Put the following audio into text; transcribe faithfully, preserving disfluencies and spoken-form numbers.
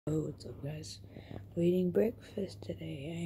Oh, what's up, guys? We're eating breakfast today.